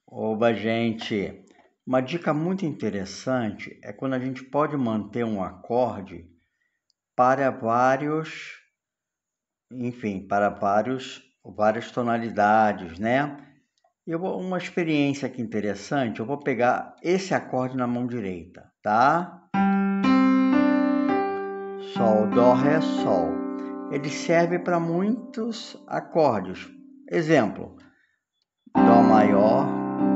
Oba, gente! Uma dica muito interessante é quando a gente pode manter um acorde para várias tonalidades, né? Uma experiência aqui interessante, eu vou pegar esse acorde na mão direita, tá? Sol, Dó, Ré, Sol. Ele serve para muitos acordes. Exemplo, Dó maior,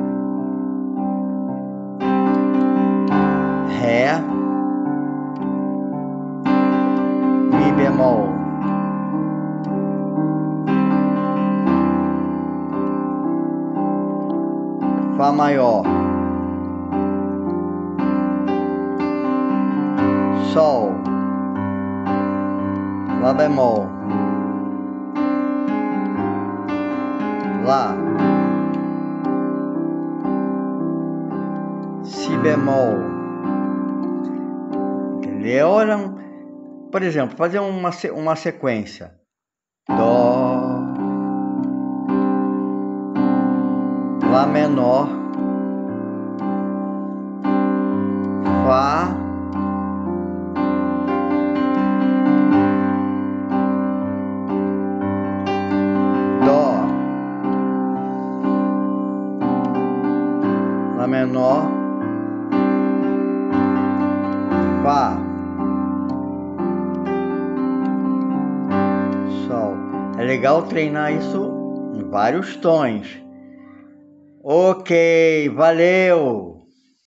Ré, Mi bemol, Fá maior, Sol, Lá bemol, Lá, Si bemol, entendeu? Por exemplo, fazer uma sequência. Dó, Lá menor, Fá, Dó, Lá menor, Fá, Sol. É legal treinar isso em vários tons. Ok, valeu!